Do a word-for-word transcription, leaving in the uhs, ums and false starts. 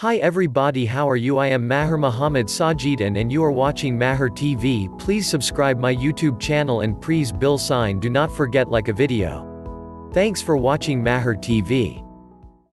Hi everybody, how are you? I am Mahar Mohammad Sajid and, and you are watching Mahar T V. Please subscribe my YouTube channel and please bell sign, do not forget like a video. Thanks for watching Mahar T V.